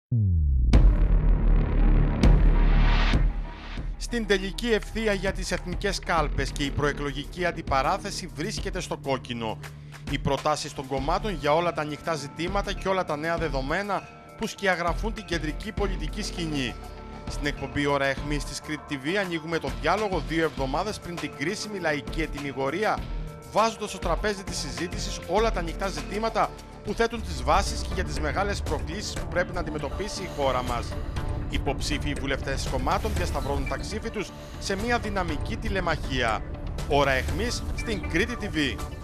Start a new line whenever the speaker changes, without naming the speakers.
Στην τελική ευθεία για τις εθνικές κάλπες και η προεκλογική αντιπαράθεση βρίσκεται στο κόκκινο. Οι προτάσεις των κομμάτων για όλα τα ανοιχτά ζητήματα και όλα τα νέα δεδομένα που σκιαγραφούν την κεντρική πολιτική σκηνή. Στην εκπομπή Ώρα Αιχμής της Crete TV ανοίγουμε το διάλογο 2 εβδομάδες πριν την κρίσιμη λαϊκή ετυμηγορία, βάζοντας στο τραπέζι της συζήτησης όλα τα ανοιχτά ζητήματα που θέτουν τις βάσεις και για τις μεγάλες προκλήσεις που πρέπει να αντιμετωπίσει η χώρα μας. Υποψήφιοι βουλευτές κομμάτων διασταυρώνουν τα ξύφη τους σε μια δυναμική τηλεμαχία. Ώρα Αιχμής στην Crete TV.